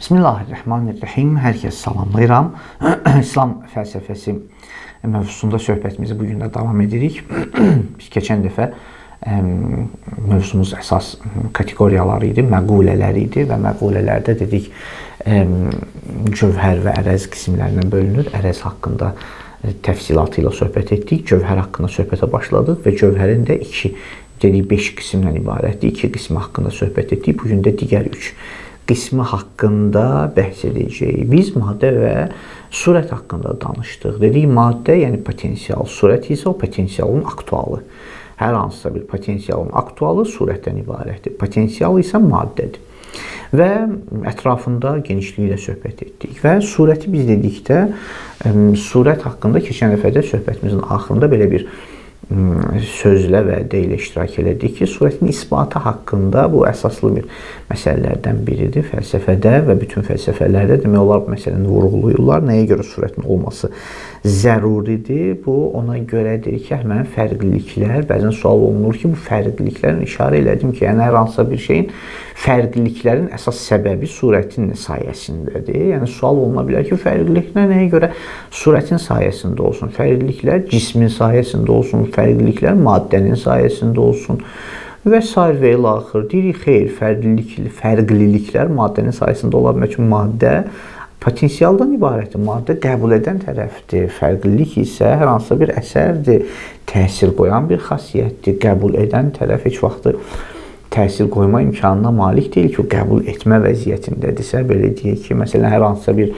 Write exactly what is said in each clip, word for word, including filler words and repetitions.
Bismillahirrahmanirrahim. Hər kəs salamlayıram. İslam fəlsəfəsi mövzusunda söhbətimizi bugün də davam edirik. Biz keçən dəfə ə, mövzumuz əsas kateqoriyaları idi, məqulələr idi və məqulələrdə dedik ə, cövhər və ərəz qismlərindən bölünür. Ərəz haqqında təfsilatı ilə söhbət etdik, cövhər haqqında söhbətə başladıq və cövhərin də iki, dedik beş qismdən ibarətdir. İki qismi haqqında söhbət etdik. Bugün də digər üç qismi haqqında bəhs edəcəyik. Biz maddə və surət haqqında danışdıq. Dedik, maddə, yəni potensial, surət isə o potensialın aktualı. Hər hansısa bir potensialın aktualı surətdən ibarətdir. Potensial isə maddədir. Və ətrafında genişliyi ilə söhbət etdik. Və surəti biz dedikdə, surət haqqında keçən dəfədə söhbətimizin axırında belə bir sözlə və də ilə iştirak elədik ki, surətin isbatı haqqında bu əsaslı bir məsələlərdən biridir fəlsəfədə və bütün fəlsəfələrdə demək olar bu məsələni vurğuluyurlar. Nəyə görə surətin olması zəruridir? Bu ona görədir ki, həmən fərqliliklər, bəzən sual olunur ki, bu fərqliliklərin işarə elədim ki, yəni hər hansısa bir şeyin fərqliliklərin əsas səbəbi surətin sayəsindədir. Yəni sual oluna bilər ki, fərqliliklər nəyə görə surətin sayəsində olsun? Fərqliliklər cismin sayəsində olsun, fərqliliklər maddənin sayəsində olsun və s. və ilə axır. Deyirik, xeyr, fərqlilik, fərqliliklər maddənin sayəsində ola bilər ki, maddə potensialdan ibarətdir. Maddə qəbul edən tərəfdir. Fərqlilik isə hər hansısa bir əsərdir, təsir qoyan bir xasiyyətdir. Qəbul edən tərəf heç vaxtı təsir qoyma imkanına malik deyil ki, o qəbul etmə vəziyyətindədirsə, belə deyək ki, məsələn, hər hansısa bir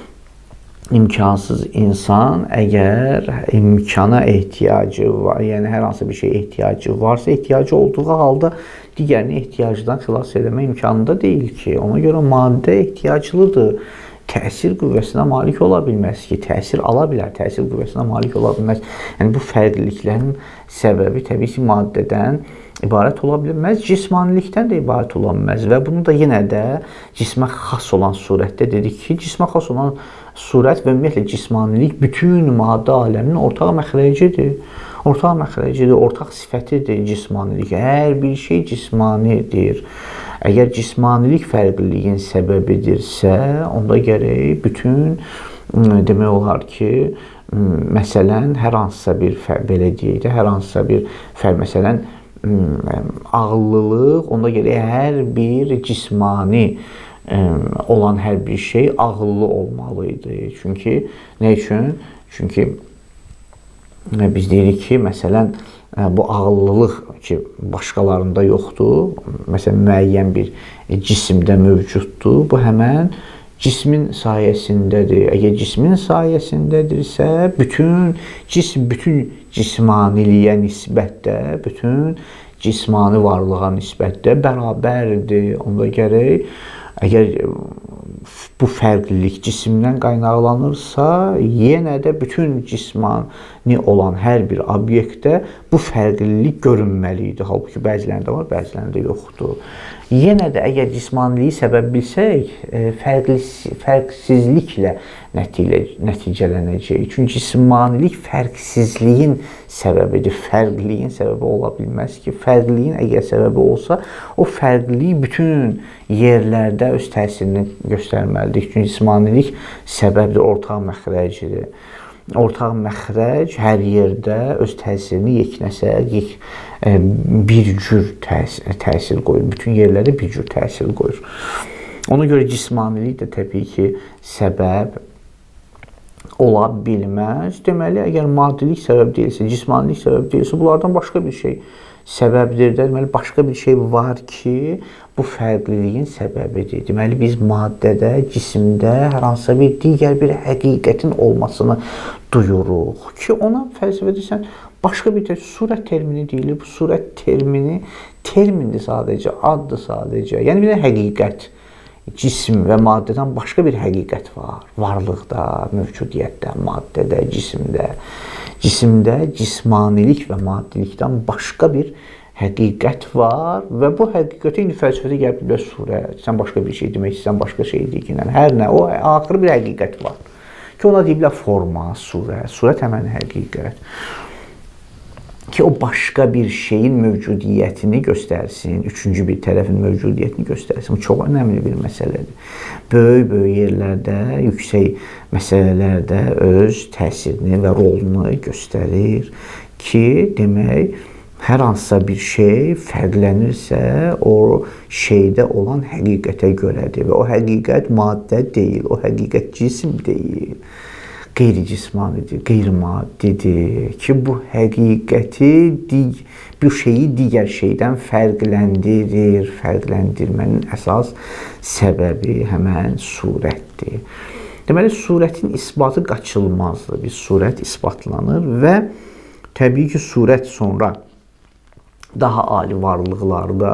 imkansız insan əgər imkana ehtiyacı var, yəni hər hansı bir şey ehtiyacı varsa, ehtiyacı olduğu halda digərini ehtiyacdan xilas eləmə imkanında deyil ki, ona görə maddə ehtiyaclıdır. Təsir qüvvəsinə malik ola bilməz ki, təsir ala bilər, təsir qüvvəsinə malik ola bilməz. Yəni, bu fərqliliklərin səbəbi təbii ki, maddədən ibarət ola bilməz, cismanilikdən də ibarət ola bilməz və bunu da yenə də cismə xas olan surətdə dedik ki, cismə xas olan surət və ümumiyyətlə cismanilik bütün maddə aləminin ortaq məxrəcidir. Ortaq məxrəcidir, ortaq sifətidir cismanilik. Hər bir şey cismanidir. Əgər cismanilik fərqliliyin səbəbidirsə, onda gərək bütün demək olar ki, məsələn, hər hansısa bir, belə deyək də, hər hansısa bir fərq, məsələn, ağıllılıq, onda gərək hər bir cismani olan hər bir şey ağıllı olmalıydı. Çünki, nə üçün? Çünki biz deyirik ki, məsələn, bu ağıllılıq ki, başqalarında yoxdur, məsələn, müəyyən bir cisimdə mövcuddur, bu həmən cismin sayəsindədir. Əgər cismin sayəsindədirsə, bütün cism, bütün cismaniliyə nisbətdə, bütün cismani varlığa nisbətdə bərabərdir. Onda gərək, əgər bu fərqlilik cisimdən qaynaqlanırsa, yenə də bütün cismani olan hər bir obyektdə bu fərqlilik görünməlidir. Halbuki bəzilərində var, bəzilərində yoxdur. Yenə də əgər cismaniliyi səbəb bilsək, fərqli, fərqsizliklə nəticələnəcək. Çünki cismanilik fərqsizliyin səbəbidir. Fərqliyin səbəbi ola bilməz ki, fərqliyin əgər səbəbi olsa, o fərqlilik bütün yerlərdə öz təsirini göstərməlidir. Çünki cismanilik səbəbdir, ortaq məxrəcidir. Ortaq məxrəc hər yerdə öz təsirini yeknəsər, yek, bir cür təsir, təsir qoyur. Bütün yerlərdə bir cür təsir qoyur. Ona görə cismanilik də təbii ki, səbəb ola bilməz. Deməli, əgər maddilik səbəb deyilsə, cismanilik səbəb deyilsə, bunlardan başqa bir şey səbəbdir də, deməli, başqa bir şey var ki, bu fərqliliyin səbəbidir. Deməli, biz maddədə, cisimdə hər hansısa bir digər bir həqiqətin olmasını duyuruq ki, ona fəlsəfədə sən başqa bir surət termini deyilir. Bu surət termini termindir sadəcə, addır sadəcə. Yəni, bir də həqiqət. Cisim və maddədən başqa bir həqiqət var. Varlıqda, mövcudiyyətdə, maddədə, cisimdə. Cisimdə cismanilik və maddilikdən başqa bir həqiqət var və bu həqiqətə indi fəlsəfədə gələ bilər surət. Sən başqa bir şey demək istəyirsən, başqa şey deyirsən. Hər nə, o axırı bir həqiqət var. Ki, ona deyiblər forma, surət. Surət həmən həqiqət. ki o başqa bir şeyin mövcudiyyətini göstərsin, üçüncü bir tərəfin mövcudiyyətini göstərsin. Bu çox önəmli bir məsələdir. Böyük-böyük yerlərdə, yüksək məsələlərdə öz təsirini və rolunu göstərir ki, demək, hər hansısa bir şey fərqlənirsə, o şeydə olan həqiqətə görədir və o həqiqət maddə deyil, o həqiqət cisim deyil. Qeyri-cismanidir, qeyri-maddidir ki, bu həqiqəti, bu şeyi digər şeydən fərqləndirir. Fərqləndirmənin əsas səbəbi həmən surətdir. Deməli, surətin isbatı qaçılmazdır. Bir surət isbatlanır və təbii ki, surət sonra daha ali varlıqlarda,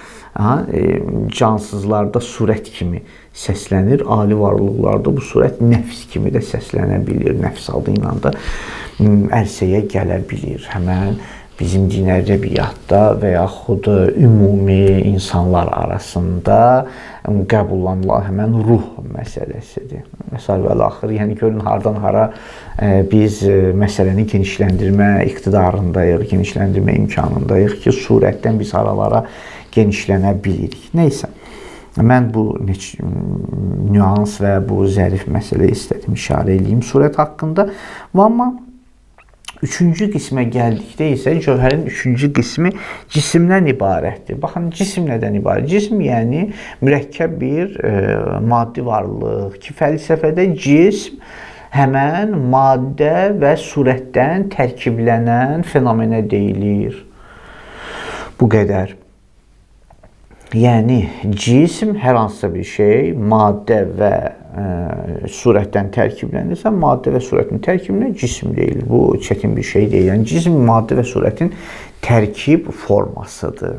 cansızlarda surət kimi səslənir. Ali varlıqlarda bu surət nəfs kimi də səslənə bilir. Nəfs adı ilə də ərsəyə gələ bilir. Həmən bizim dini ədəbiyyatda və yaxud ümumi insanlar arasında qəbullanılan həmən ruh məsələsidir. Məsəl və axır, yəni görün hardan hara biz məsələni genişləndirmə iqtidarındayıq, genişləndirmə imkanındayıq ki, surətdən biz haralara genişlənə bilirik. Neysə, mən bu nüans və bu zərif məsələ istədim işarə edeyim surət haqqında. Amma üçüncü qismə gəldikdə isə cövhərin üçüncü qismi cisimdən ibarətdir. Baxın, cisim nədən ibarət? Cisim yəni mürəkkəb bir e, maddi varlıq ki, fəlsəfədə cism həmən maddə və surətdən tərkiblənən fenomenə deyilir. Bu qədər. Yəni, cism hər hansısa bir şey maddə və ə, surətdən tərkiblənirsə, maddə və surətin tərkibinə cism deyilir. Bu çətin bir şey deyil. Yəni, cism maddə və surətin tərkib formasıdır.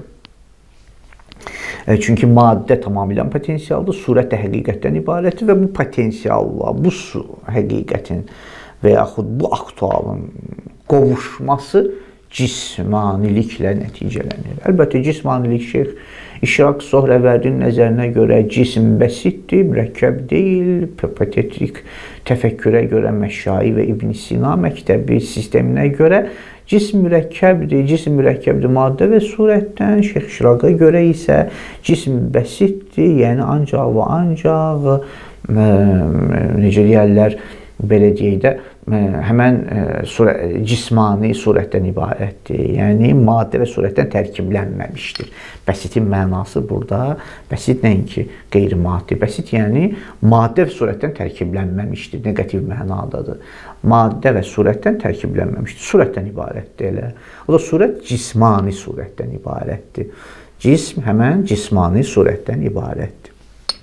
Çünki maddə tamamilə potensialdır, surət də həqiqətdən ibarətdir və bu potensialla, bu həqiqətin və yaxud bu aktualın qovuşması cismaniliklə nəticələnir. Əlbəttə, cismanilik Şeyx İşraq Sohrəvərdinin nəzərinə görə cism bəsitdir, mürəkkəb deyil, patetik təfəkkürə görə Məşşai və İbn Sina məktəbi sisteminə görə cism mürəkkəbdir, cism mürəkkəbdir maddə və surətdən. Şeyx İşraqa görə isə cism bəsitdir, yəni ancaq və ancaq ə, necə deyərlər, belə deyək də, həmən surə, cismani surətdən ibarətdir. Yəni, maddə və surətdən tərkiblənməmişdir. Bəsitin mənası burada, bəsit nəinki qeyri-maddi. Bəsit yəni, maddə və surətdən tərkiblənməmişdir. Negativ mənadadır. Maddə və surətdən tərkiblənməmişdir. Surətdən ibarətdir elə. O da surət cismani surətdən ibarətdir. Cism həmən cismani surətdən ibarətdir.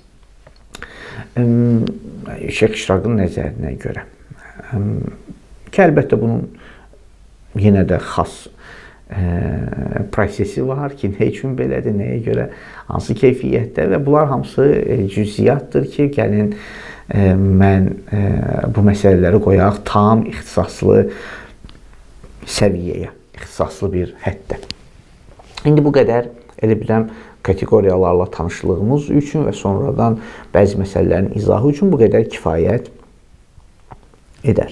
Şeyx İşraqın nəzərinə görə. Ki, əlbəttə, bunun yenə də xas e, prosesi var ki, nə üçün belədir, nəyə görə, hansı keyfiyyətdə və bunlar hamısı e, cüziyyatdır ki, gəlin e, mən e, bu məsələləri qoyaq tam ixtisaslı səviyyəyə, ixtisaslı bir həddə. İndi bu qədər, elə biləm, kateqoriyalarla tanışlığımız üçün və sonradan bəzi məsələlərin izahı üçün bu qədər kifayət edər.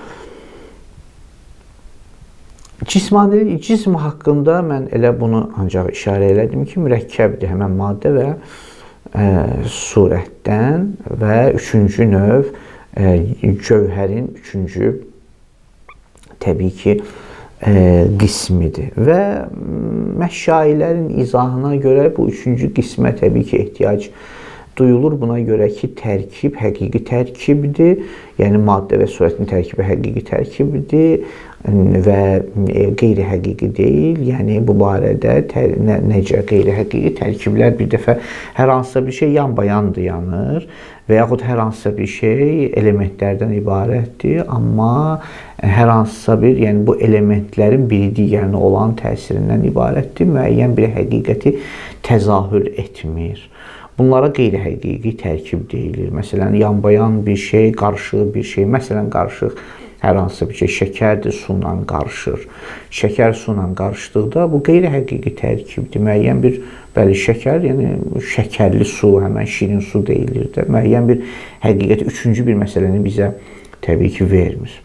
Cismanilik, cism haqqında mən elə bunu ancaq işarə elədim ki, mürəkkəbdir həmən maddə və e, surətdən və üçüncü növ e, cövhərin üçüncü təbii ki e, qismidir və məşşailərin izahına görə bu üçüncü qismə təbii ki ehtiyac duyulur. Buna görə ki, tərkib həqiqi tərkibdir. Yəni, maddə və surətin tərkibi həqiqi tərkibdir və qeyri-həqiqi deyil. Yəni, bu barədə tər, nə, necə qeyri-həqiqi tərkiblər bir dəfə hər hansısa bir şey yan-bayan dayanır və yaxud hər hansısa bir şey elementlərdən ibarətdir. Amma hər hansısa bir, yəni bu elementlərin biri digərinə olan təsirindən ibarətdir. Müəyyən bir həqiqəti təzahür etmir. Bunlara qeyri-həqiqi tərkib deyilir. Məsələn, yan-bayan bir şey, qarışıq bir şey. Məsələn, qarışıq hər hansısa bir şey şəkərdir, su ilə qarışır. Şəkər su ilə qarışdıqda bu qeyri-həqiqi tərkibdir. Müəyyən bir, bəli, şəkər, yəni şəkərli su, həmən şirin su deyilir də. Müəyyən bir həqiqəti, üçüncü bir məsələni bizə təbii ki vermir.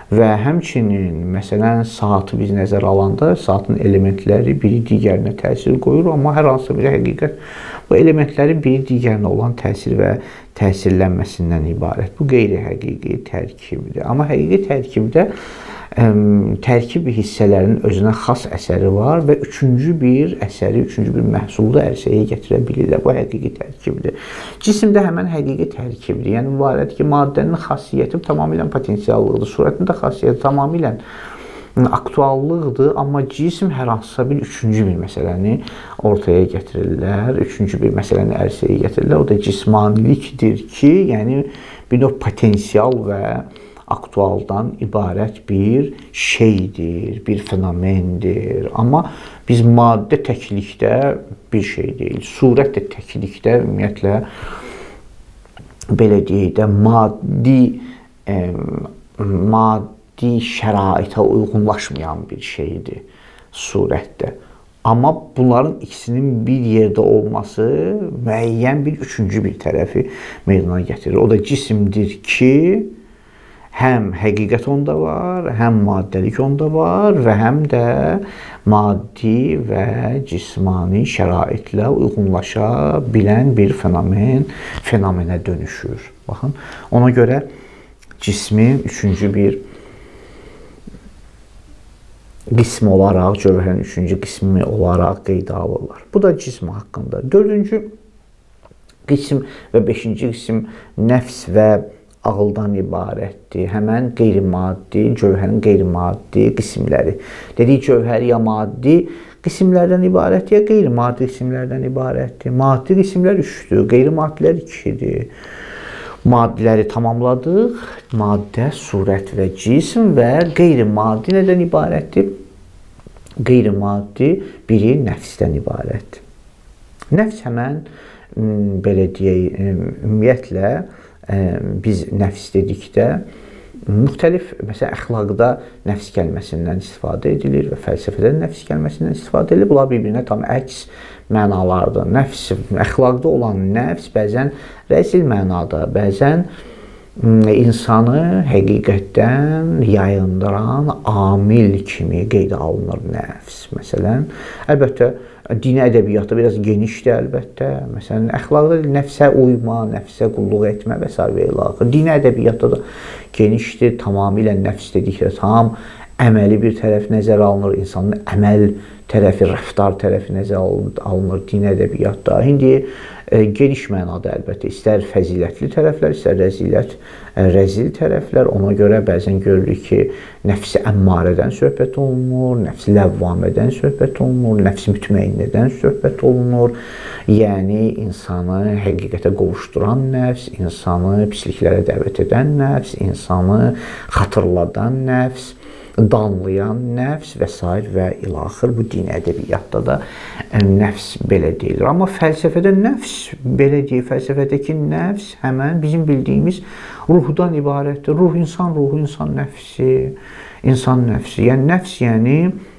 Və həmçinin, məsələn, saatı biz nəzərə alanda, saatın elementləri biri digərinə təsir qoyur, amma hər hansı bir həqiqət bu elementlərin biri digərinə olan təsir və təsirlənməsindən ibarət. Bu qeyri-həqiqi tərkibdir. Amma həqiqi tərkibdə ə, tərkib hissələrinin özünə xas əsəri var və üçüncü bir əsəri, üçüncü bir məhsulu ərsəyə gətirə bilirlər. Bu həqiqi tərkibdir. Cisimdə həmən həqiqi tərkibdir. Yəni, mübarədir ki, maddənin xasiyyəti tamamilə potensiallıqdır. Surətində xasiyyəti tamamilə aktuallıqdır, amma cisim hər hansısa bir üçüncü bir məsələni ortaya gətirirlər, üçüncü bir məsələni ərsəyə gətirirlər. O da cismanilikdir ki, yəni bir növ potensial və aktualdan ibarət bir şeydir, bir fenomendir. Amma biz maddə təklikdə bir şey deyil, surət də təklikdə ümumiyyətlə belə deyək də maddi e, maddi şəraitə uyğunlaşmayan bir şeydir surətdə. Amma bunların ikisinin bir yerdə olması müəyyən bir üçüncü bir tərəfi meydana gətirir. O da cisimdir ki, həm həqiqət onda var, həm maddəlik onda var və həm də maddi və cismani şəraitlə uyğunlaşa bilən bir fenomen, fenomenə dönüşür. Baxın, ona görə cismin üçüncü bir qismi olaraq, cövhərin üçüncü qismi olaraq qeydə alırlar. Bu da cism haqqında. Dördüncü qism və beşinci qism nəfs və ağıldan ibarətdir. Həmən qeyri-maddi, cövhərin qeyri-maddi qismləri. Dedik, cövhər ya maddi qismlərdən ibarətdir, ya qeyri-maddi qismlərdən ibarətdir. Maddi qismlər üçdür, qeyri-maddilər ikidir. Maddiləri tamamladıq. Maddə, surət və cism və qeyri-maddi nədən ibarətdir? Qeyri-maddi biri nəfsdən ibarətdir. Nəfs həmən, belə deyək, ümumiyyətlə, biz nəfs dedikdə, müxtəlif, məsələn, əxlaqda nəfs kəlməsindən istifadə edilir və fəlsəfədə nəfs kəlməsindən istifadə edilir. Bunlar bir-birinə tam əks mənalardır. Nəfs, əxlaqda olan nəfs bəzən rəzil mənada, bəzən insanı həqiqətdən yayındıran amil kimi qeydə alınır nəfs. Məsələn, əlbəttə, dini ədəbiyyatda biraz genişdir, əlbəttə. Məsələn, əxlaqda nəfsə uyma, nəfsə qulluq etmə və s. və ilaxır. Dini ədəbiyyatda da genişdir, tamamilə nəfs dedikdə tam əməli bir tərəf nəzərə alınır, insanın əməl tərəfi, rəftar tərəfi nəzərə alınır dini ədəbiyyatda. İndi e, geniş mənada əlbəttə, istər fəzilətli tərəflər, istər rəzilət, e, rəzil tərəflər. Ona görə bəzən görürük ki, nəfsi əmmarədən söhbət olunur, nəfsi ləvvamədən söhbət olunur, nəfsi mütməinnədən söhbət olunur. Yəni, insanı həqiqətə qovuşduran nəfs, insanı pisliklərə dəvət edən nəfs, insanı xatırladan nəfs, danlayan nəfs və s. və ilaxır. Bu dini ədəbiyyatda da nəfs belə deyilir. Amma fəlsəfədə nəfs, belə deyil, fəlsəfədəki nəfs həmən bizim bildiyimiz ruhdan ibarətdir. Ruh, insan ruhu, insan nəfsi, insan nəfsi. Yəni, nəfs, yəni,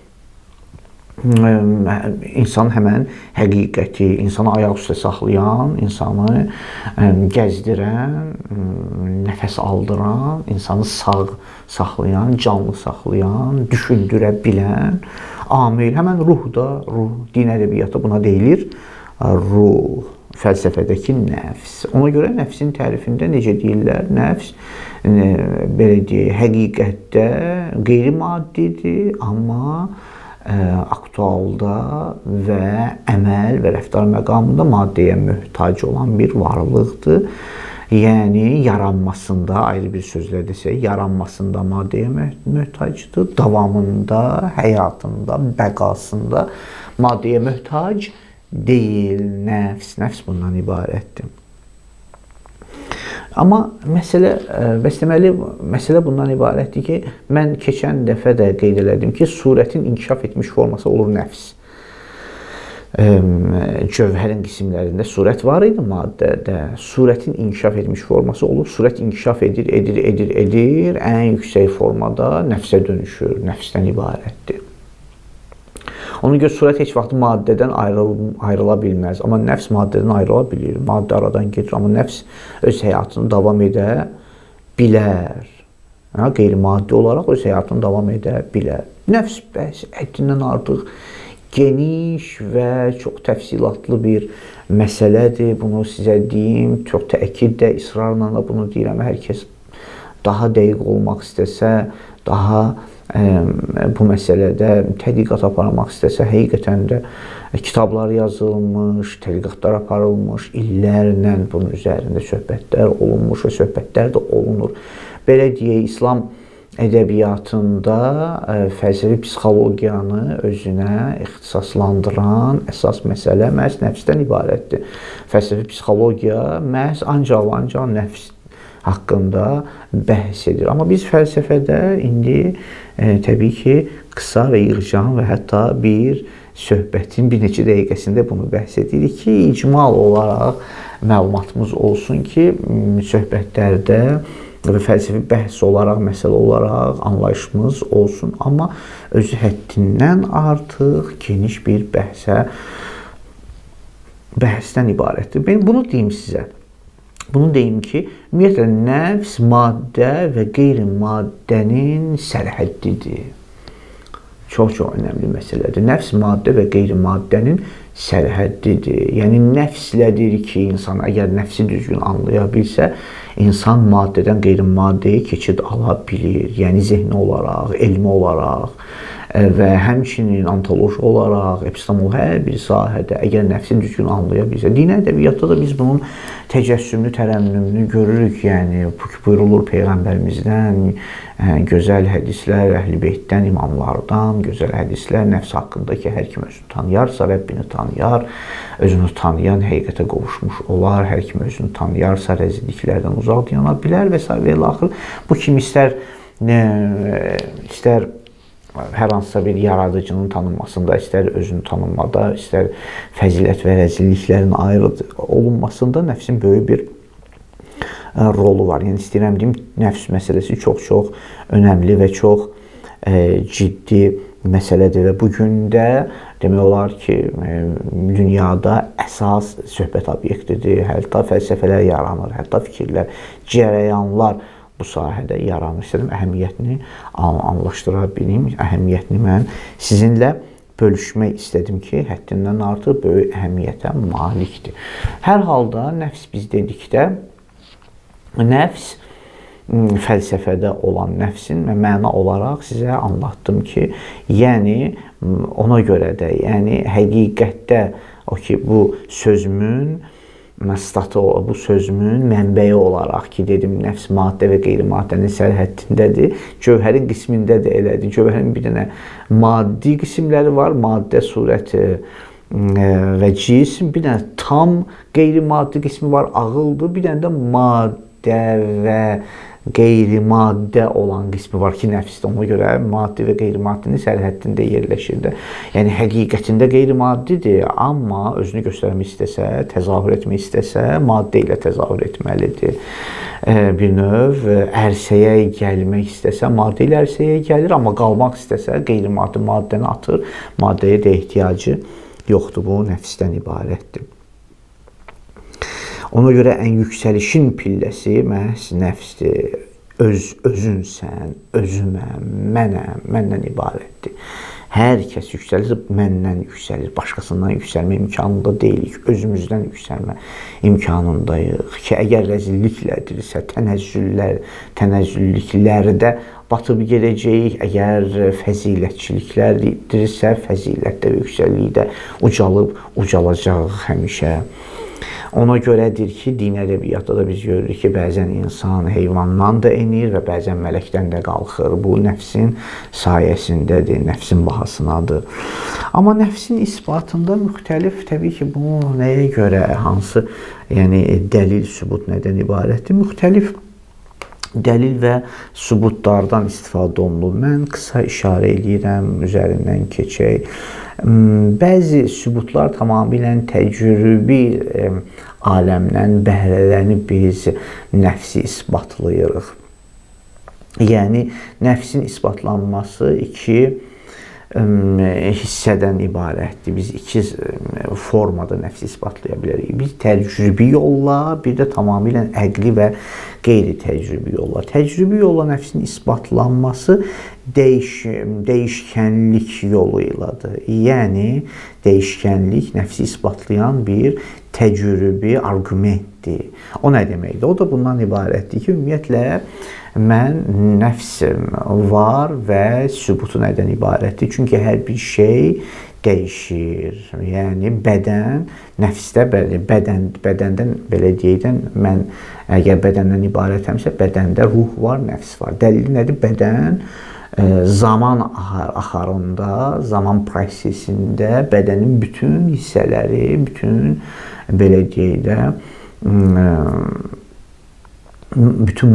insan həmən həqiqəti, insanı ayaq üstə saxlayan, insanı gəzdirən, nəfəs aldıran, insanı sağ saxlayan, canlı saxlayan, düşündürə bilən amil. Həmən ruh da, ruh, din ədəbiyyatı buna deyilir, ruh, fəlsəfədəki nəfs. Ona görə nəfsin tərifində necə deyirlər? Nəfs, belə deyək, həqiqətdə qeyri-maddidir, amma aktualda və əməl və rəftar məqamında maddəyə möhtac olan bir varlıqdır. Yəni, yaranmasında, ayrı bir sözlə desək, yaranmasında maddəyə möhtacdır, davamında, həyatında, bəqasında maddəyə möhtac deyil. Nəfs, nəfs bundan ibarətdir. Amma məsələ, bəs deməli, məsələ bundan ibarətdir ki, mən keçən dəfə də qeyd elədim ki, surətin inkişaf etmiş forması olur nəfs. Cövhərin qismlərində surət var idi maddədə. Surətin inkişaf etmiş forması olur. Surət inkişaf edir, edir, edir, edir. Ən yüksək formada nəfsə dönüşür, nəfsdən ibarətdir. Ona görə surət heç vaxt maddədən ayrıl, ayrıla bilməz. Amma nəfs maddədən ayrıla bilir. Maddə aradan gedir, amma nəfs öz həyatını davam edə bilər. qeyri-maddi olaraq öz həyatını davam edə bilər. Nəfs bəs həddindən artıq geniş və çox təfsilatlı bir məsələdir. Bunu sizə deyim, çox təkidlə, israrla da bunu deyirəm. Hər kəs daha dəqiq olmaq istəsə, daha ə, bu məsələdə tədqiqat aparmaq istəsə, həqiqətən də kitablar yazılmış, tədqiqatlar aparılmış, illərlə bunun üzərində söhbətlər olunmuş və söhbətlər də olunur. Belə deyək, İslam ədəbiyyatında ə, fəlsəfi psixologiyanı özünə ixtisaslandıran əsas məsələ məhz nəfsdən ibarətdir. Fəlsəfi psixologiya məhz ancaq və ancaq nəfs haqqında bəhs edir. Amma biz fəlsəfədə indi e, təbii ki, qısa və yığcam və hətta bir söhbətin bir neçə dəqiqəsində bunu bəhs edirik ki, icmal olaraq məlumatımız olsun ki, söhbətlərdə və fəlsəfi bəhs olaraq, məsələ olaraq anlayışımız olsun. Amma özü həddindən artıq geniş bir bəhsə, bəhsdən ibarətdir. Ben bunu deyim sizə. Bunu deyim ki, ümumiyyətlə, nəfs, maddə və qeyri-maddənin sərhəddidir. Çox-çox önəmli məsələdir. Nəfs, maddə və qeyri-maddənin sərhəddidir. Yəni, nəfslədir ki, insan əgər nəfsi düzgün anlaya bilsə, insan maddədən qeyri-maddəyə keçid ala bilir. Yəni, zehni olaraq, elmi olaraq və həmçinin ontoloji olaraq, epistemoloji hər bir sahədə əgər nəfsi düzgün anlaya bilsə. Dini ədəbiyyatda da biz bunun təcəssümlü, tərənnümünü görürük. Yəni, buyurulur Peyğəmbərimizdən, gözəl hədislər, Əhl-i Beytdən, imamlardan, gözəl hədislər, nəfs haqqında ki, hər kim özünü tanıyarsa, Rəbbini tanıyar, özünü tanıyan həqiqətə qovuşmuş olar, hər kim özünü tanıyarsa, rəzilliklərdən uzaq diyana bilər və s. və ilaxır. Bu kimi istər, nə, istər hər hansısa bir yaradıcının tanınmasında, istər özünü tanınmada, istər fəzilət və rəzilliklərin ayrı olunmasında nəfsin böyük bir rolu var. Yəni, istəyirəm deyim, nəfs məsələsi çox-çox önəmli və çox e, ciddi məsələdir və bugün də demək olar ki, e, dünyada əsas söhbət obyektidir. Hətta fəlsəfələr yaranır, hətta fikirlər, cərəyanlar bu sahədə yaranır. İstədim, əhəmiyyətini anlaşdıra bilim. Əhəmiyyətini mən sizinlə bölüşmək istədim ki, həddindən artıq böyük əhəmiyyətə malikdir. Hər halda nəfs biz dedikdə, nəfs fəlsəfədə olan nəfsin və məna olaraq sizə anlattım ki, yəni ona görə də, yəni həqiqətdə o ki, bu sözümün məstatı, bu sözümün mənbəyi olaraq ki, dedim, nəfs maddə və qeyri-maddənin sərhəddindədir. Cövhərin qismində də elədir. Cövhərin bir dənə maddi qismləri var, maddə surəti və cism. Bir dənə tam qeyri-maddi qismi var, ağıldır. Bir dənə də maddə və qeyri-maddə olan qismi var ki, nəfsdə. Ona görə maddi və qeyri-maddinin sərhəddində yerləşir də. Yəni, həqiqətində qeyri-maddidir, amma özünü göstərmək istəsə, təzahür etmək istəsə, maddə ilə təzahür etməlidir. Bir növ ərsəyə gəlmək istəsə, maddə ilə ərsəyə gəlir, amma qalmaq istəsə, qeyri-maddi maddəni atır, maddəyə də ehtiyacı yoxdur. Bu, nəfsdən ibarətdir. Ona görə ən yüksəlişin pilləsi məhz nəfsdir. Öz, özünsən, özüməm, mənəm, məndən ibarətdir. Hər kəs yüksəlir, məndən yüksəlir, başqasından yüksəlmə imkanında deyilik, özümüzdən yüksəlmə imkanındayıq ki, əgər rəzilliklədirsə, tənəzzüllər, tənəzzülliklərdə batıb gedəcəyik, əgər fəzilətçiliklərdirsə, fəzilətdə və yüksəllikdə ucalıb, ucalacaq həmişə. Ona görədir ki, dini ədəbiyyatda da biz görürük ki, bəzən insan heyvandan da enir və bəzən mələkdən də qalxır. Bu, nəfsin sayəsindədir, nəfsin bahasınadır. Amma nəfsin isbatında müxtəlif, təbii ki, bu nəyə görə, hansı, yəni dəlil, sübut nədən ibarətdir? Müxtəlif dəlil və sübutlardan istifadə olunur. Mən qısa işarə edirəm, üzərindən keçək. Bəzi sübutlar tamamilə təcrübi aləmdən bəhrələnib biz nəfsi isbatlayırıq. Yəni, nəfsin isbatlanması iki hissədən ibarətdir. Biz iki formada nəfsi isbatlaya bilərik. Bir təcrübi yolla, bir də tamamilə əqli və qeyri-təcrübi yolla. Təcrübi yolla nəfsin isbatlanması dəyiş, dəyişkənlik yolu ilədir. Yəni, dəyişkənlik nəfsi isbatlayan bir təcrübi arqumentdir. O nə deməkdir? O da bundan ibarətdir ki, ümumiyyətlə, mən nəfsim var və sübutu nədən ibarətdir? Çünki hər bir şey dəyişir. Yəni, bədən, nəfsdə, bədən, bədəndən, belə deyəkdən, mən əgər bədəndən ibarətəmsə, bədəndə ruh var, nəfs var. Dəlili nədir? Bədən zaman axarında, zaman prosesində bədənin bütün hissələri, bütün, belə deyəkdə, bütün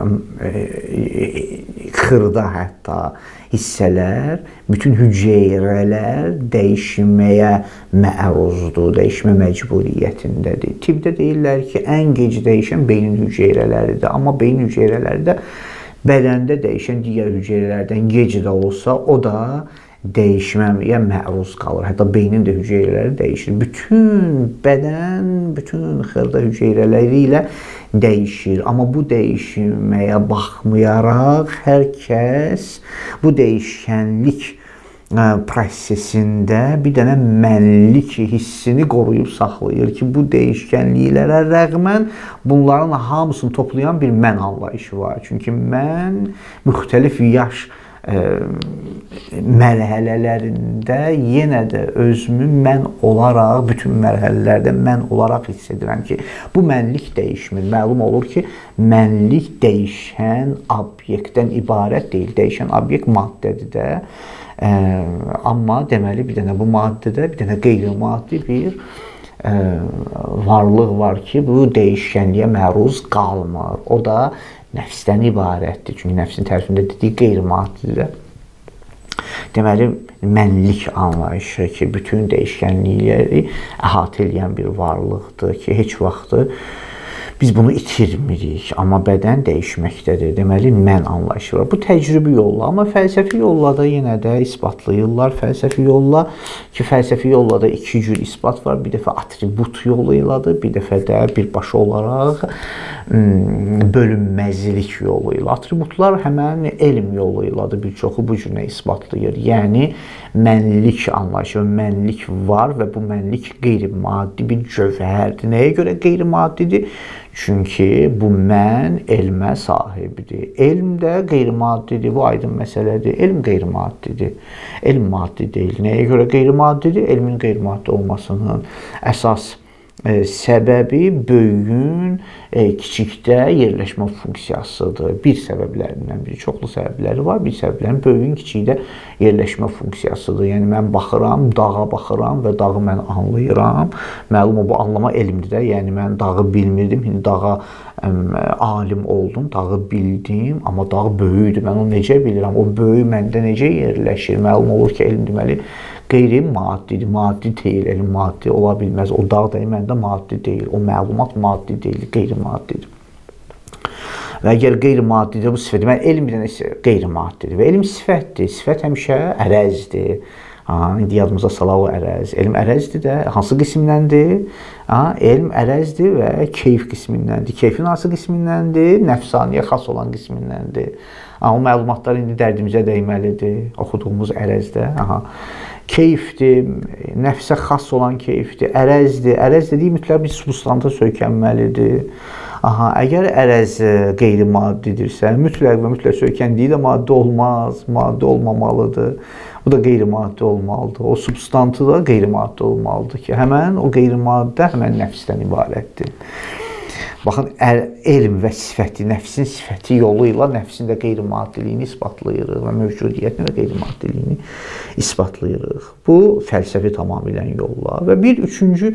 xırda hətta hissələr, bütün hüceyrələr dəyişməyə məruzdur, dəyişmə məcburiyyətindədir. Tibbdə deyirlər ki, ən gec dəyişən beynin hüceyrələridir. Amma beyin hüceyrələri də bədəndə dəyişən digər hüceyrələrdən gec də olsa, o da dəyişməyə məruz qalır. Hətta beynin də hüceyrələri dəyişir. Bütün bədən, bütün xırda hüceyrələri ilə dəyişir. Amma bu dəyişməyə baxmayaraq hər kəs bu dəyişkənlik prosesində bir dənə mənlik hissini qoruyub saxlayır ki, bu dəyişkənliklərə rəğmən bunların hamısını toplayan bir mən anlayışı var. Çünki mən müxtəlif yaş mərhələlərində yenə də özümü mən olaraq, bütün mərhələlərdə mən olaraq hiss edirəm ki, bu mənlik dəyişmir. Məlum olur ki, mənlik dəyişən obyektdən ibarət deyil. Dəyişən obyekt maddədir də. Amma deməli, bir dənə bu maddədə, bir dənə qeyri-maddi bir varlıq var ki, bu dəyişkənliyə məruz qalmır. O da nəfsdən ibarətdir. Çünki nəfsin tərifində dediyi qeyri-maddidir. Deməli, mənlik anlayışı ki, bütün dəyişkənlikləri əhatə edən bir varlıqdır ki, heç vaxtı biz bunu itirmirik. Amma bədən dəyişməkdədir. Deməli, mən anlayışı var. Bu təcrübi yolla. Amma fəlsəfi yolla da yenə də isbatlayırlar. Fəlsəfi yolla ki, fəlsəfi yolla da iki cür isbat var. Bir dəfə atribut yolu ilədir. Bir dəfə də birbaşa olaraq bölünməzlik yolu ilə. Atributlar həmən elm yolu ilədir. Bir çoxu bu cürlə isbatlayır. Yəni, mənlik anlayışı, mənlik var və bu mənlik qeyri-maddi bir cövhərdir. Nəyə görə qeyri-maddidir? Çünki bu mən elmə sahibidir. Elm də qeyri-maddidir, bu aydın məsələdir. Elm qeyri-maddidir. Elm maddi deyil. Nəyə görə qeyri-maddidir? Elmin qeyri-maddi olmasının əsas e, səbəbi böyüyün e, kiçikdə yerləşmə funksiyasıdır. Bir səbəblərindən biri, çoxlu səbəbləri var. Bir səbəblərin böyüyün kiçikdə yerləşmə funksiyasıdır. Yəni, mən baxıram, dağa baxıram və dağı mən anlayıram. Məlum o, bu anlama elmdir də. Yəni, mən dağı bilmirdim, indi dağa ə, alim oldum, dağı bildim, amma dağ böyüdür. Mən onu necə bilirəm? O böyü məndə necə yerləşir? Məlum olur ki, elm deməli qeyri-maddidir, maddi deyil, elm maddi ola bilməz. O dağ da məndə maddi deyil, o məlumat maddi deyil, qeyri-maddidir. Və əgər qeyri-maddidir, bu sifət, deməli, elm bir dənə qeyri-maddidir və elm sifətdir. Sifət həmişə ərəzdir. Ha, indi yadımıza salaq o ərəz. Elm ərəzdir də, hansı qismindəndir? Ha, elm ərəzdir və keyf qismindəndir. Keyfin hansı qismindəndir? Nəfsaniyə xas olan qismindəndir. Ha, o məlumatlar indi dərdimizə dəyməlidir, oxuduğumuz ərəzdə. Aha. Keyfdir, nəfsə xas olan keyfdir, ərəzdir. Ərəz dediyi mütləq bir substanta söykənməlidir. Aha, əgər ərəz qeyri-maddidirsə, mütləq və mütləq söykəndiyi də maddi olmaz, maddi olmamalıdır. Bu da qeyri-maddi olmalıdır. O substantı da qeyri-maddi olmalıdır ki, həmən o qeyri-maddə həmən nəfsdən ibarətdir. Baxın, elm və sifəti, nəfsin sifəti yolu ilə nəfsin də qeyri-maddiliyini isbatlayırıq və mövcudiyyətini və qeyri-maddiliyini isbatlayırıq. Bu, fəlsəfi tamamilə yolla. Və bir üçüncü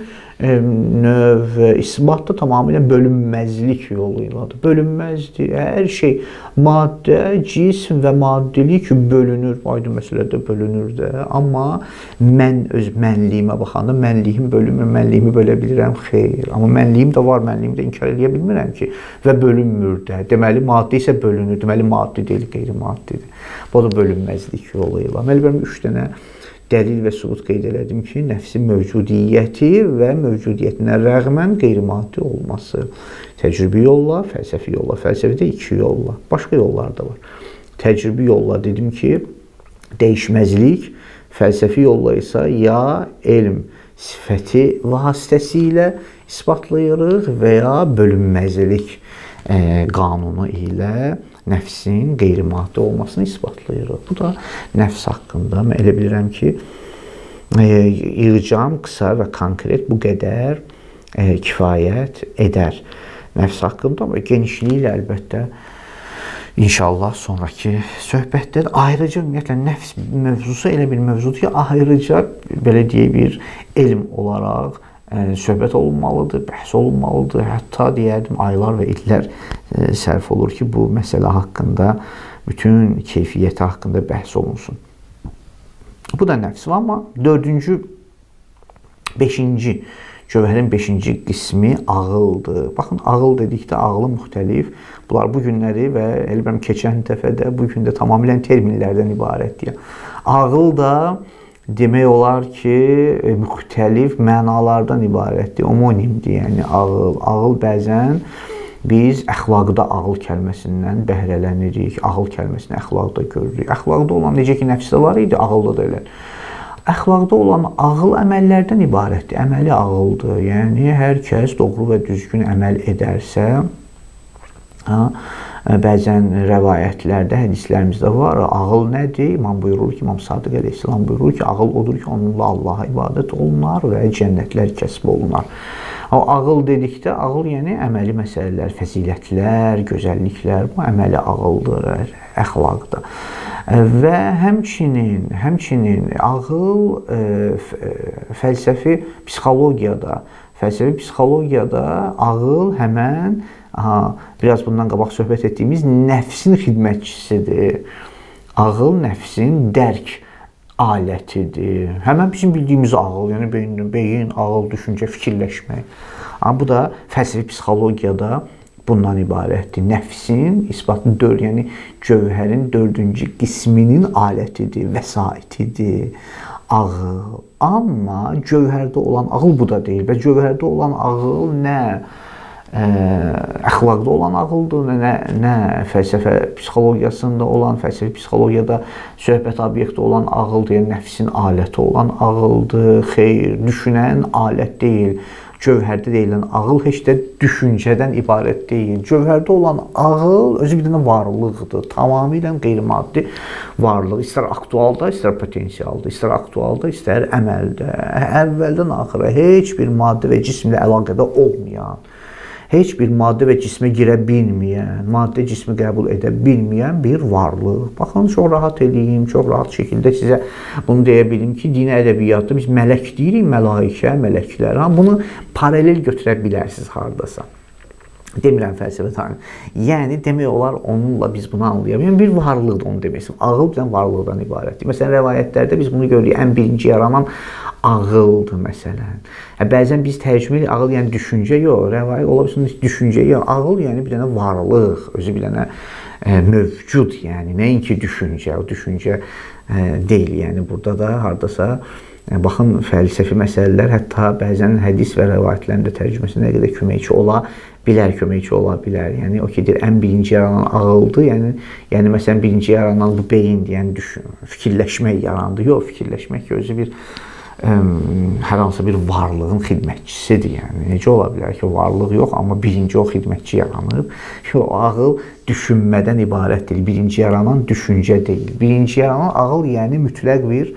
növ isbat da tamamilə bölünməzlik yolu ilədir. Bölünməzdir. Hər şey maddə, cism və maddilik bölünür. Aydın məsələdə bölünür də. Amma mən öz mənliyimə baxanda mənliyim bölünmür, mənliyimi bölə bilirəm, xeyr. Amma mənliyim də var, mənliyimi də inkar edə bilmirəm ki, və bölünmür də. Deməli, maddi isə bölünür, deməli, maddi deyil, qeyri-maddidir. Bu da bölünməzlik yolu ilə. Deməli, benim üç dənə dəlil və sübut qeyd elədim ki, nəfsin mövcudiyyəti və mövcudiyyətinə rəğmən qeyri-maddi olması. Təcrübi yolla, fəlsəfi yolla. Fəlsəfədə iki yolla. Başqa yollar da var. Təcrübi yolla dedim ki, dəyişməzlik, fəlsəfi yolla isə ya elm sifəti vasitəsilə isbatlayırıq və ya bölünməzlik e, qanunu ilə nəfsin qeyri-maddi olmasını isbatlayırıq. Bu da nəfs haqqında mən elə bilirəm ki, e, yığcam, qısa və konkret bu qədər e, kifayət edər. Nəfs haqqında və genişliyi ilə əlbəttə İnşallah sonraki söhbətdə də ayrıca ümumiyyətlə nəfs mövzusu elə bir mövzudur ki, ayrıca belə deyək bir elm olaraq ə, söhbət olunmalıdır, bəhs olunmalıdır. Hətta deyərdim aylar və illər ə, sərf olur ki, bu məsələ haqqında, bütün keyfiyyəti haqqında bəhs olunsun. Bu da nəfs var, amma dördüncü, beşinci Cövhərin beşinci qismi ağıldır. Baxın, ağıl dedikdə ağlı müxtəlif. Bunlar bu günləri və elbəm keçən dəfədə, bu gün də tamamilə terminlərdən ibarətdir. Ağıl da demək olar ki, müxtəlif mənalardan ibarətdir, homonimdir. Yəni ağıl, ağıl bəzən biz əxlaqda ağıl kəlməsindən bəhrələnirik. Ağıl kəlməsini əxlaqda görürük. Əxlaqda olan necə ki, nəfsdə var idi, ağılda da elə. Əxlaqda olan ağıl əməllərdən ibarətdir. Əməli ağıldır. Yəni, hər kəs doğru və düzgün əməl edərsə, ha, bəzən rəvayətlərdə, hədislərimizdə var, ağıl nədir? İmam buyurur ki, İmam Sadiq əleyhissalam buyurur ki, ağıl odur ki, onunla Allaha ibadət olunar və cənnətlər kəsb olunar. O ağıl dedikdə, ağıl yəni əməli məsələlər, fəzilətlər, gözəlliklər, bu əməli ağıldır, əxlaqda. Və həmçinin, həmçinin ağıl e, fəlsəfi psixologiyada, fəlsəfi psixologiyada ağıl həmən, aha, biraz bundan qabaq söhbət etdiyimiz nəfsin xidmətçisidir. Ağıl nəfsin dərk alətidir. Həmən bizim bildiyimiz ağıl, yəni beyin, beyin, ağıl, düşüncə, fikirləşmək. Amma bu da fəlsəfi psixologiyada bundan ibarətdir. Nəfsin isbatı dörd, yəni cövhərin dördüncü qisminin alətidir, vəsaitidir, ağıl. Amma cövhərdə olan ağıl bu da deyil. Və cövhərdə olan ağıl nə ə, əxlaqda olan ağıldır, nə, nə fəlsəfə psixologiyasında olan, fəlsəfi psixologiyada söhbət obyekti olan ağıldır, yəni nəfsin aləti olan ağıldır, xeyr, düşünən alət deyil. Cövhərdə deyilən ağıl heç də düşüncədən ibarət deyil. Cövhərdə olan ağıl özü bir dənə varlıqdır. Tamamilə qeyri-maddi varlıq. İstər aktualda, istər potensialda, istər aktualda, istər əməldə. Əvvəldən axıra heç bir maddə və cismlə əlaqədə olmayan, heç bir maddə və cismə girə bilməyən, maddə cismi qəbul edə bilməyən bir varlıq. Baxın, çox rahat edeyim, çox rahat şəkildə sizə bunu deyə bilim ki, dini ədəbiyyatda biz mələk deyirik, mələikə, mələklər. Ha, bunu paralel götürə bilərsiniz hardasa. Demirəm fəlsəfə tarixi. Yəni, demək olar, onunla biz bunu anlayabilirik. Bir varlıqdır onu demək. Ağıl bizdən varlıqdan ibarətdir. Məsələn, rəvayətlərdə biz bunu görürük. Ən birinci yaranan ağıldır, məsələn. Bəzən biz tərcümə edirik, ağıl yəni düşüncə, yox. Rəvayət ola bilsin, düşüncə, yox. Ağıl yəni bir dənə varlıq, özü bir dənə e, mövcud, yəni. Nəinki düşüncə, o düşüncə e, deyil. Yəni, burada da hardasa baxın, fəlsəfi məsələlər hətta bəzən hədis və rəvayətlərində tərcüməsi nə qədər köməkçi ola bilər, köməkçi ola bilər. Yəni, o ki, deyir, ən birinci yaranan ağıldır. Yəni, yəni məsələn, birinci yaranan bu beyindir, yəni düşün, fikirləşmək yarandı. Yox, fikirləşmək ki, özü bir ə, hər hansı bir varlığın xidmətçisidir. Yəni, necə ola bilər ki, varlıq yox, amma birinci o xidmətçi yaranıb. Yox, ağıl düşünmədən ibarətdir. Birinci yaranan düşüncə deyil. Birinci yaranan ağıl, yəni mütləq bir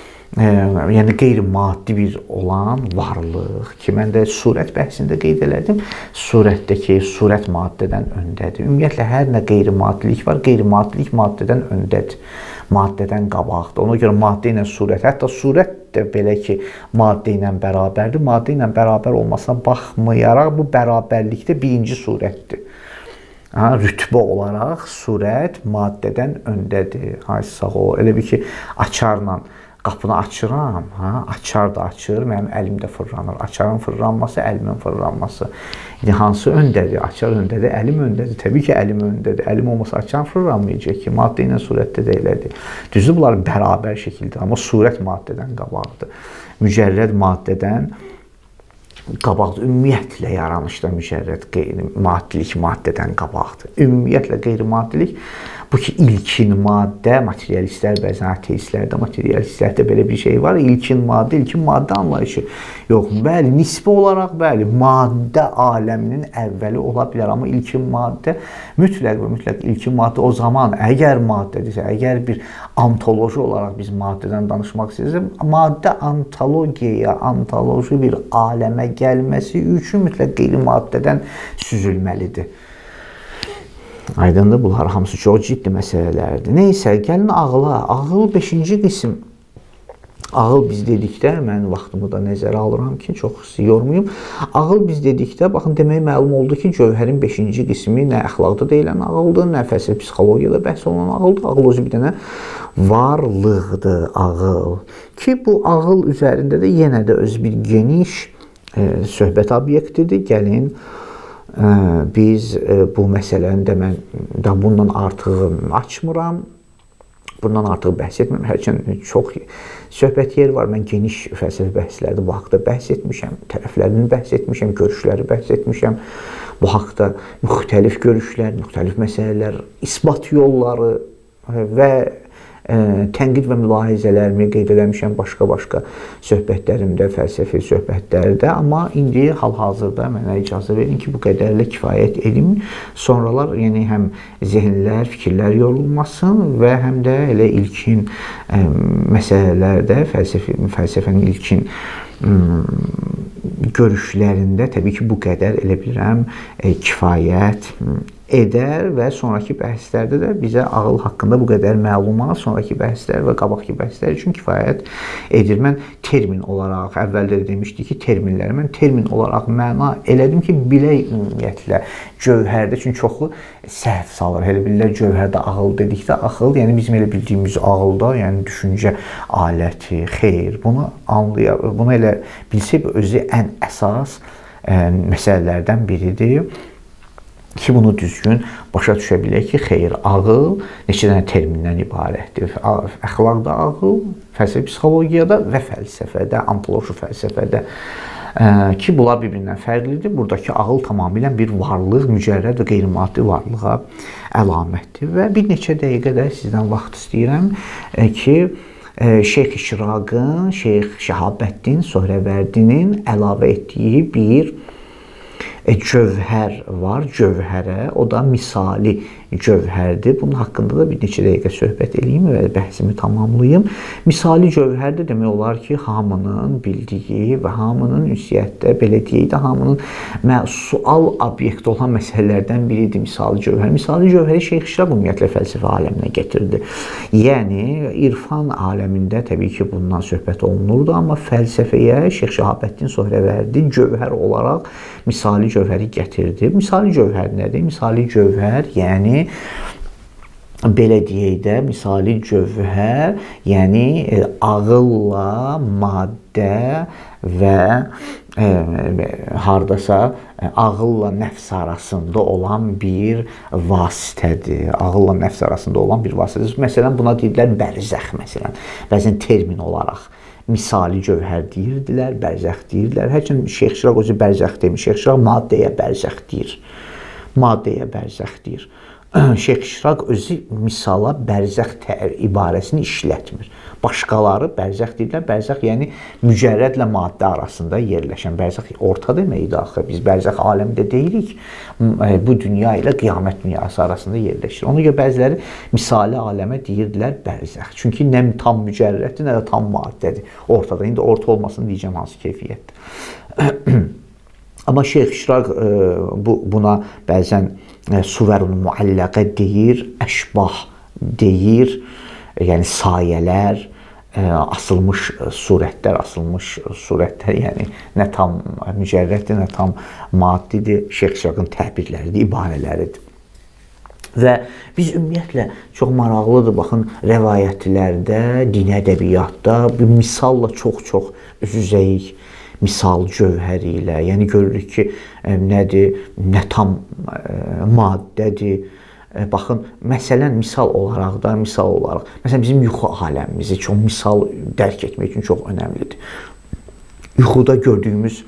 Ə, yəni qeyri-maddi bir olan varlıq ki, mən də surət bəhsində qeyd elədim. Surətdəki surət maddədən öndədir. Ümumiyyətlə, hər nə qeyri-maddilik var, qeyri-maddilik maddədən öndədir. Maddədən qabaqdır. Ona görə maddə ilə surət, hətta surət də belə ki, maddə ilə bərabərdir. Maddə ilə bərabər olmasına baxmayaraq, bu bərabərlikdə birinci surətdir. Ha, rütbə olaraq surət maddədən öndədir. Hay sağ ol. Elə bir ki, açarla qapını açıram, ha, açar da açır, mənim əlim də fırlanır. Açarın fırlanması, əlimin fırlanması. İndi hansı öndədir? Açar öndədir, əlim öndədir. Təbii ki, əlim öndədir. Əlim olmasa açar fırlanmayacaq ki, maddə ilə surətdə də elədir. Düzdür, bunlar bərabər şəkildə, amma surət maddədən qabaqdır. Mücərrəd maddədən qabaqdır. Ümumiyyətlə yaranışda mücərrəd qeyri-maddilik maddədən qabaqdır. Ümumiyyətlə qeyri-maddilik bu ki, ilkin maddə, materialistlər, bəzən ateistlərdə, materialistlərdə belə bir şey var. İlkin maddə, ilkin maddə anlayışı yox. Bəli, nisbi olaraq, bəli, maddə aləminin əvvəli ola bilər. Amma ilkin maddə, mütləq və mütləq ilkin maddə o zaman, əgər maddədirsə, əgər bir ontoloji olaraq biz maddədən danışmaq istəyirsə, maddə ontologiyaya, ontoloji bir aləmə gəlməsi üçün mütləq qeyri-maddədən süzülməlidir. Aydındır, bunlar hamısı çox ciddi məsələlərdir. Neysə, gəlin ağıla. Ağıl beşinci qism. Ağıl biz dedikdə, mən vaxtımı da nəzərə alıram ki, çox yormayım. Ağıl biz dedikdə, baxın, demək məlum oldu ki, cövhərin beşinci qismi nə əxlaqda deyilən ağıldır, nə fəlsəfi psixologiyada bəhs olunan ağıldır. Ağıl özü bir dənə varlıqdır, ağıl. Ki, bu ağıl üzərində də yenə də öz bir geniş e, söhbət obyektidir. Gəlin, biz bu məsələni də mən də bundan artıq açmıram, bundan artıq bəhs etmirəm. Hərçənd çox söhbət yer var, mən geniş fəlsəfi bəhslərdə bu haqda bəhs etmişəm, tərəflərini bəhs etmişəm, görüşləri bəhs etmişəm. Bu haqda müxtəlif görüşlər, müxtəlif məsələlər, isbat yolları və tənqid və mülahizələrimi qeyd eləmişəm başqa-başqa söhbətlərimdə, fəlsəfi söhbətlərdə. Amma indi hal-hazırda mənə icazə verin ki, bu qədərlə kifayət edim. Sonralar yəni həm zehnlər, fikirlər yorulmasın və həm də elə ilkin ə, məsələlərdə, fəlsəfi, fəlsəfənin ilkin ə, görüşlərində təbii ki, bu qədər elə bilirəm ə, kifayət edər və sonraki bəhslərdə də bizə ağıl haqqında bu qədər məlumat sonraki bəhslər və qabaqki bəhslər üçün kifayət edir. Mən termin olaraq, əvvəldə də demişdik ki, terminləri mən termin olaraq məna elədim ki, bilək ümumiyyətlə cövhərdə, çünki çoxu səhv salır. Elə bilirlər, cövhərdə ağıl dedikdə, ağıl, yəni bizim elə bildiyimiz ağılda, yəni düşüncə aləti, xeyr, bunu anlayaq, bunu elə bilsək, özü ən əsas ə, məsələlərdən biridir ki, bunu düzgün başa düşə bilək ki, xeyr, ağıl neçə dənə termindən ibarətdir. Əxlaqda ağıl, fəlsəfi psixologiyada və fəlsəfədə, ontoloji fəlsəfədə ki, bunlar bir-birindən fərqlidir. Buradakı ağıl tamamilə bir varlıq, mücərrəd və qeyri-maddi varlığa əlamətdir. Və bir neçə dəqiqədə sizdən vaxt istəyirəm ki, Şeyx İşraqın, Şeyx Şəhabəddin Sohrəvərdinin əlavə etdiyi bir cövhər var, cövhərə, o da misali cövhərdir. Bunun haqqında da bir neçə dəqiqə söhbət edeyim və bəhsimi tamamlayım. Misali cövhərdə demək olar ki, hamının bildiyi və hamının ünsiyyətdə, belə deyək də, hamının sual obyekti olan məsələlərdən biridir misali cövhər. Misali cövhəri Şeyx İşraq ümumiyyətlə fəlsəfə aləminə gətirdi. Yəni, irfan aləmində təbii ki, bundan söhbət olunurdu, amma fəlsəfəyə Şeyx Şəhabəddin Sohrəvərdi cövhər olaraq misali cövhəri gətirdi. Misali cövhər nədir? Misali cövhər, yəni belə deyək də, misali cövhər, yəni ağılla maddə və e, hardasa ağılla nəfs arasında olan bir vasitədir. Ağılla nəfs arasında olan bir vasitədir. Məsələn, buna deyirlər bərzəx, məsələn, bəzən termin olaraq. Misali cövhər deyirdilər, bərzəx deyirdilər. Hərçənd Şeyx İşraq özü bərzəx demir. Şeyx İşraq maddəyə bərzəx deyir. Maddəyə bərzəx deyir. Şeyx İşraq özü misala bərzəx ibarəsini işlətmir. Başqaları bərzəx deyirlər. Bərzəx yəni mücərrədlə maddə arasında yerləşən. Bərzəx orta deməkdir axı. Biz bərzəx aləmində deyirik. Bu dünya ilə qiyamət dünyası arasında yerləşir. Ona görə bəziləri misali aləmə deyirdilər bərzəx. Çünki nə tam mücərrəddir, nə də tam maddədir. Ortada. İndi orta olmasını deyəcəm hansı keyfiyyətdir. Amma Şeyx İşraq bu, buna bəzən suvərun mualləqə deyir, əşbah deyir, yəni sayələr, asılmış surətlər, asılmış surətlər, yəni nə tam mücərrəddir, nə tam maddidir, Şeyx İşraqın təbirləridir, ibarələridir. Və biz ümumiyyətlə çox maraqlıdır, baxın, rəvayətlərdə, dini ədəbiyyatda bir misalla çox-çox üz-üzəyik, misal cövhəri ilə. Yəni görürük ki, nədir, nə tam maddədir. Baxın, məsələn, misal olaraq da, misal olaraq, məsələn, bizim yuxu aləmimizi çox misal dərk etmək üçün çox önəmlidir. Yuxuda gördüyümüz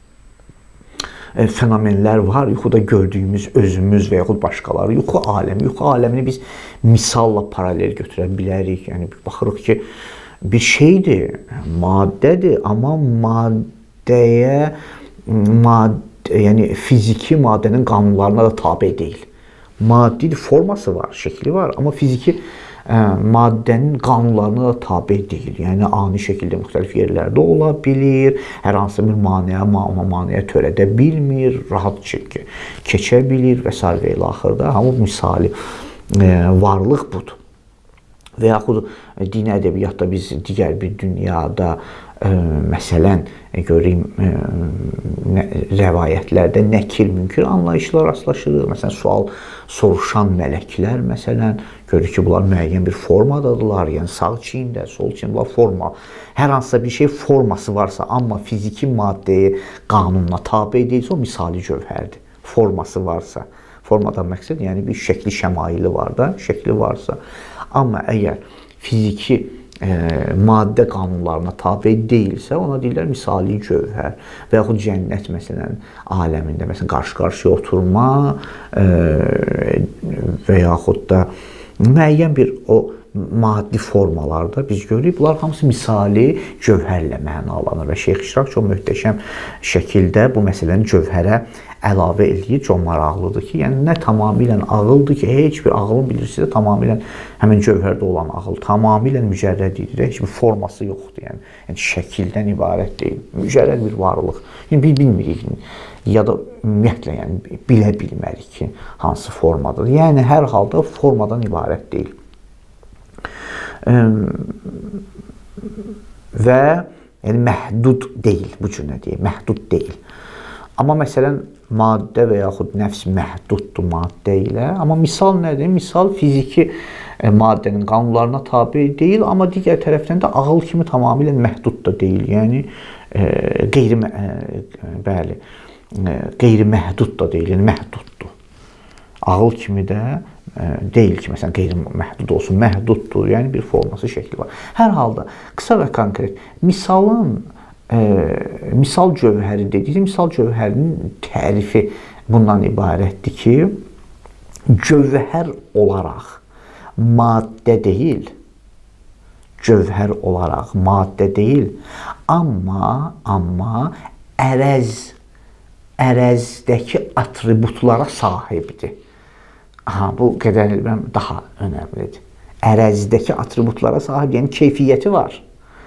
fenomenlər var, yuxuda gördüyümüz özümüz və yaxud başqaları, yuxu aləmi, yuxu aləmini biz misalla paralel götürə bilərik. Yəni, baxırıq ki, bir şeydir, maddədir, amma maddəyə, maddə, yəni fiziki maddənin qanunlarına da tabe deyil. Maddi forması var, şəkli var, amma fiziki ə, maddənin qanunlarına da tabe deyil. Yəni, ani şəkildə müxtəlif yerlərdə ola bilir, hər hansı bir maneə, ona maneə törədə bilmir, rahat şəkildə keçə bilir və s. və ilə axırda. Amma misali ə, varlıq budur. Və yaxud dini ədəbiyyatda biz digər bir dünyada, ə, məsələn, göreyim, ə, nə, rəvayətlərdə nəkir, münkir anlayışlar rastlaşırıq. Məsələn, sual soruşan mələklər, məsələn, görürük ki, bunlar müəyyən bir formadadırlar. Yəni, sağ çiyində, sol çiyində, bunlar forma. Hər hansısa bir şey forması varsa, amma fiziki maddəyə, qanununa tabe deyilsə, o misali cövhərdir. Forması varsa. Formadan məqsəd, yəni bir şəkli şəmaili var da, şəkli varsa. Amma əgər fiziki e, maddə qanunlarına tabe deyilsə, ona deyirlər misali cövhər. Və yaxud cənnət, məsələn, aləmində, məsələn, qarşı-qarşıya oturma e, və yaxud da müəyyən bir o maddi formalarda biz görürük, bunlar hamısı misali cövhərlə mənalanır və Şeyx İşrak çox möhtəşəm şəkildə bu məsələni cövhərə əlavə eləyir, çox maraqlıdır ki, yəni nə tamamilə ağıldır ki, heç bir ağılın bilirsinizsə, tamamilə həmin cövhərdə olan ağıl, tamamilə mücərrədidir, heç bir forması yoxdur, yəni, yəni şəkildən ibarət deyil, mücərrəd bir varlıq. Yəni, biz bilmirik, ya da ümumiyyətlə, yəni, bilə bilmərik ki, hansı formadır. Yəni, hər halda formadan ibarət deyil. Və yəni, məhdud deyil, bu cür nə deyək, məhdud deyil. Amma məsələn, maddə və yaxud nəfs məhduddur maddə ilə. Amma misal nədir? Misal fiziki e, maddənin qanunlarına tabe deyil, amma digər tərəfdən də ağıl kimi tamamilə məhdud da deyil. Yəni, e, qeyri, e, bəli, e, qeyri-məhdud da deyil, yəni məhduddur. Ağıl kimi də e, deyil ki, məsələn, qeyri-məhdud olsun, məhduddur, yəni bir forması, şəkli var. Hər halda, qısa və konkret, misalın E, misal cövhəri dediyi, misal cövhərinin tərifi bundan ibarətdir ki, cövhər olaraq maddə deyil, cövhər olaraq maddə deyil, amma, amma ərəz, ərəzdəki atributlara sahibdir. Aha, bu qədər daha önəmlidir. Ərəzdəki atributlara sahib, yəni keyfiyyəti var.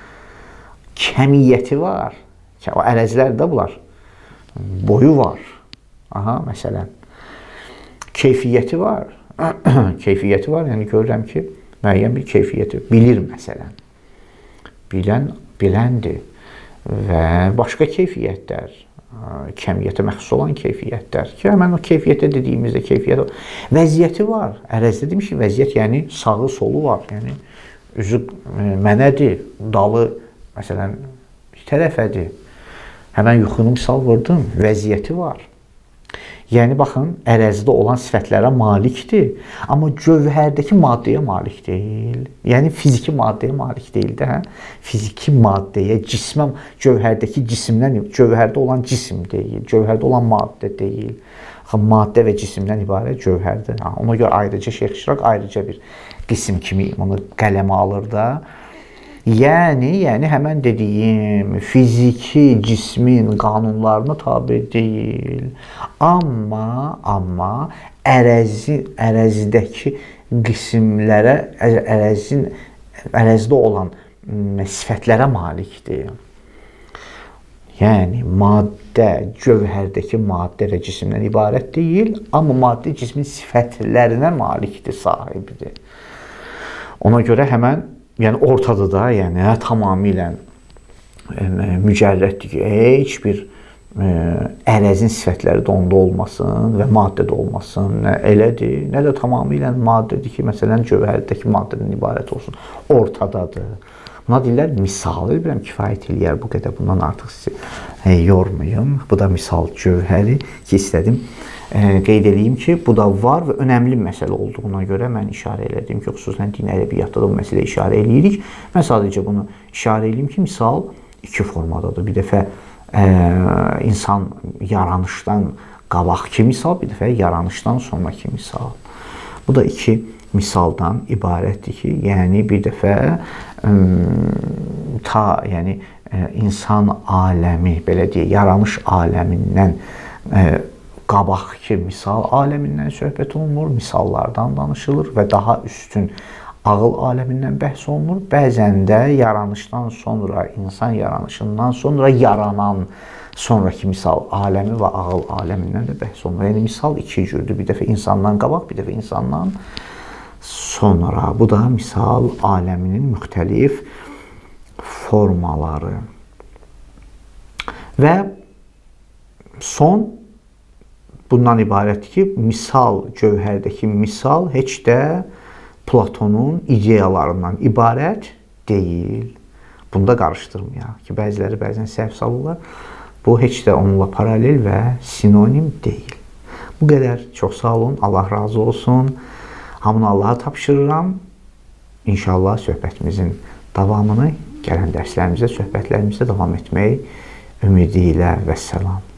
Kəmiyyəti var. O ərəzlər də bunlar. Boyu var. Aha, məsələn. Keyfiyyəti var. Keyfiyyəti var. Yəni görürəm ki, müəyyən bir keyfiyyəti. Bilir, məsələn. Bilən, biləndir. Və başqa keyfiyyətlər. Kəmiyyətə məxsus olan keyfiyyətlər. Ki, həmən o keyfiyyətə dediyimizdə keyfiyyət var. Vəziyyəti var. Ərəzdə demiş ki, vəziyyət, yəni sağı, solu var. Yəni, üzü mənədir, dalı məsələn, bir tərəfədir. Həmən yuxunu misal vurdum, vəziyyəti var. Yəni, baxın, ərəzidə olan sifətlərə malikdir, amma cövhərdəki maddəyə malik deyil. Yəni, fiziki maddəyə malik deyil də, hə? Fiziki maddəyə, cismə, cövhərdəki cisimdən, cövhərdə olan cisim deyil, cövhərdə olan maddə deyil. Maddə və cisimdən ibarət cövhərdir. Ona görə ayrıca Şeyx İşrak ayrıca bir qism kimi onu qələmə alır da. Yəni, yəni həmən dediyim fiziki cismin qanunlarına tabe deyil. Amma, amma ərəzi, ərəzidəki qismlərə, ərəzin, ərəzidə olan sifətlərə malikdir. Yəni, maddə, cövhərdəki maddə və cisimdən ibarət deyil, amma maddə cismin sifətlərinə malikdir, sahibidir. Ona görə həmən yəni ortada da, yəni tamamilə mücərrəddir ki, heç bir ərəzin sifətləri də onda olmasın və maddədə olmasın. Nə elədir, nə də tamamilə maddədir ki, məsələn, cövhərdəki maddədən ibarət olsun. Ortadadır. Buna deyirlər, misal. Bilirəm, kifayət eləyər bu qədər. Bundan artıq sizi yormayım. Bu da misal cövhəri ki, istədim qeyd edeyim ki, bu da var və önəmli məsələ olduğuna görə mən işarə elədim ki, xüsusən din ədəbiyyatda da bu məsələyə işarə eləyirik. Mən sadəcə bunu işarə eləyim ki, misal iki formadadır. Bir dəfə ə, insan yaranışdan qabaqki misal, bir dəfə yaranışdan sonraki misal. Bu da iki misaldan ibarətdir ki, yəni bir dəfə ə, ta, yəni ə, insan aləmi, belə deyək, yaranış aləmindən ə, qabaqki misal aləmindən söhbət olunur, misallardan danışılır və daha üstün ağıl aləmindən bəhs olunur. Bəzən də yaranışdan sonra, insan yaranışından sonra yaranan sonraki misal aləmi və ağıl aləmindən də bəhs olunur. Yəni, misal iki cürdür. Bir dəfə insandan qabaq, bir dəfə insandan sonra. Bu da misal aləminin müxtəlif formaları. Və son bundan ibarətdir ki, misal, cövhərdəki misal heç də Platonun ideyalarından ibarət deyil. Bunu da qarışdırmayaq ki, bəziləri bəzən səhv salırlar. Bu heç də onunla paralel və sinonim deyil. Bu qədər. Çox sağ olun. Allah razı olsun. Hamını Allaha tapşırıram. İnşallah söhbətimizin davamını gələn dərslərimizdə, söhbətlərimizdə davam etmək ümidi ilə. Vəssalam.